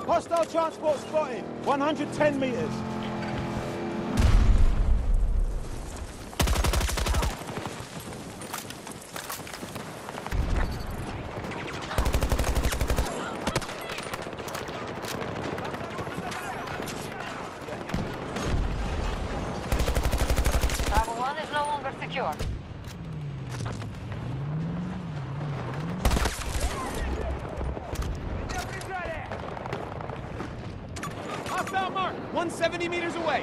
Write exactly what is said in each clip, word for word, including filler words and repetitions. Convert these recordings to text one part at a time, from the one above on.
Hostile transport spotted. one hundred ten meters. Bravo one is no longer secure. Hostile mark! one hundred seventy meters away.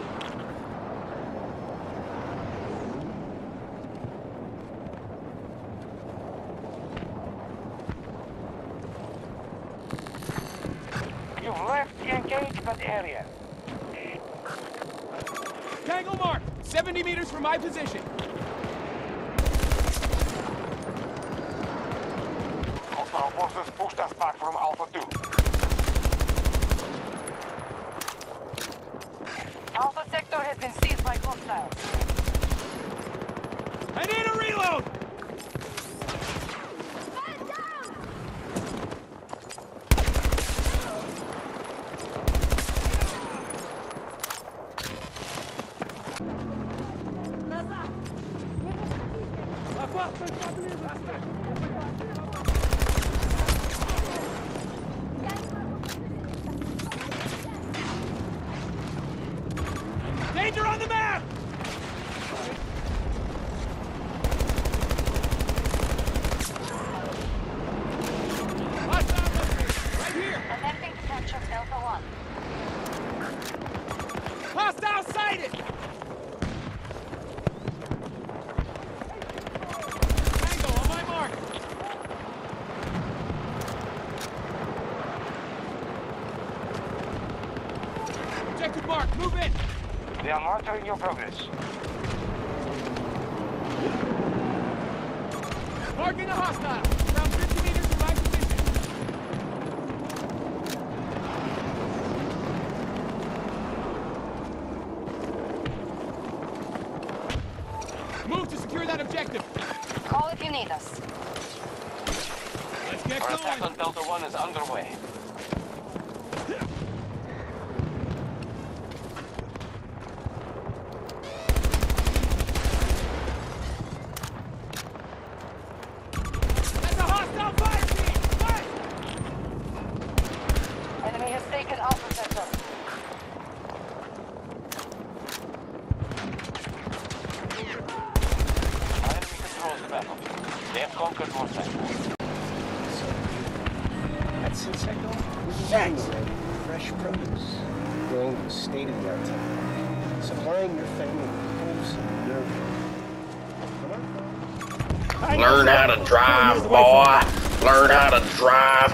You've left the engagement area. Tango mark! seventy meters from my position. Hostile forces pushed us back from Alpha two. Alpha sector has been seized by hostiles. I need a reload! Danger on the map! Hostile right here! Attempting to capture Delta one. Hostile sighted! Tango on my mark! Objective mark, move in! They are monitoring your progress. Marking a hostile! Around fifty meters from my position! Move to secure that objective! Call if you need us. Let's get Our attack going! on Delta one is underway. That's a hostile fire team! Fire! Enemy has taken Alpha sector. Our enemy controls the battle. They have conquered more sectors. That's insect Thanks. Fresh produce, grown in state-of-the-art technology, supplying your family with wholesome nerve. Learn how to drive, boy. Learn how to drive.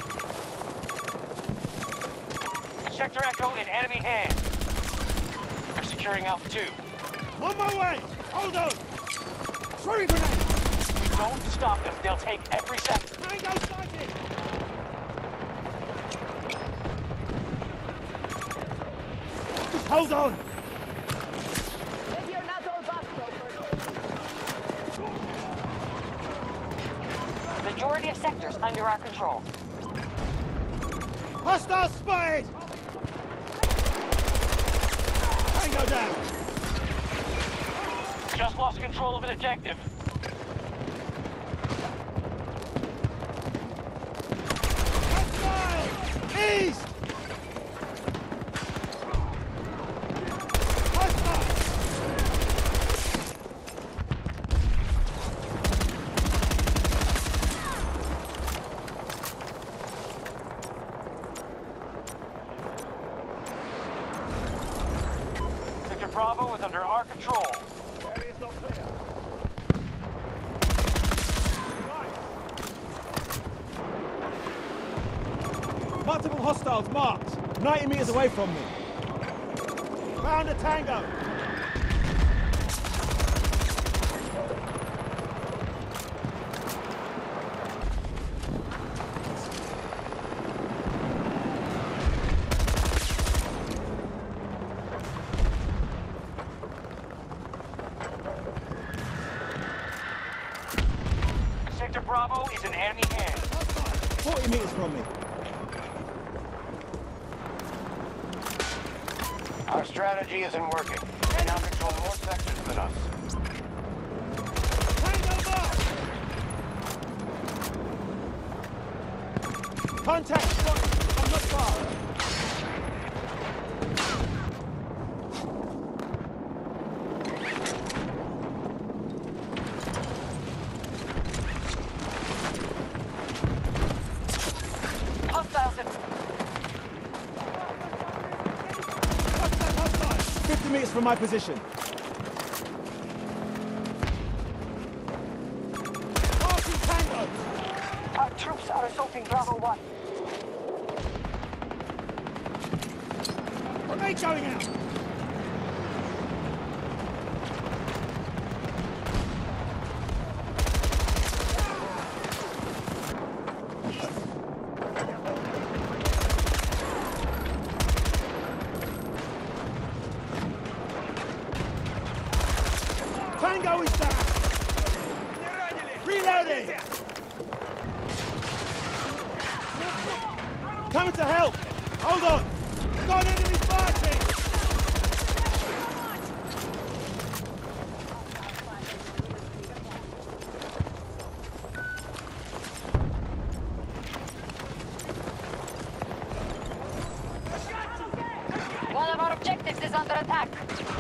Sector Echo in enemy hands. They're securing Alpha two. On my way! Hold on! Throwing grenade! If we don't stop them, they'll take every sector. Tango sighted! Hold on! Majority of sectors under our control. Hostile spotted! Tango down! Just lost control of an objective. Hostile! East! Hostile! Sector Bravo is under our control. Area's not clear. Multiple hostiles marked, ninety meters away from me. Found a tango. Sector Bravo is in enemy hands. forty meters from me. Our strategy isn't working. They now control more sectors than us. Tango marked! Contact spotted! I'm not far! Hostiles in... Hostile, hostile! fifty meters from my position. Passing tangos! Our troops are assaulting Bravo one. Grenade going out! Tango is down! Reloading! Coming to help! Hold on! Got an enemy fighting! One of our objectives is under attack.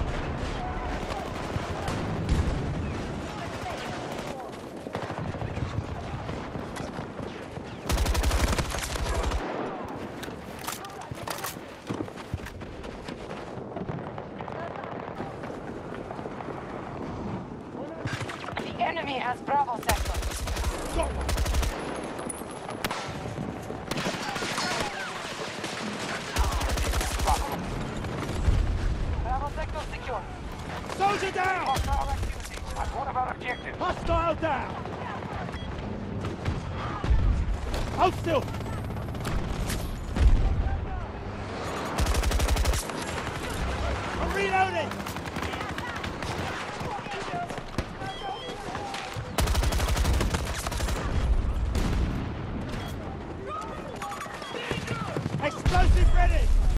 The enemy has Bravo sector. Got one! Bravo sector secure. Soldier down! Hostile activity on one of our objectives. Hostile down! Hold still! I'm reloading!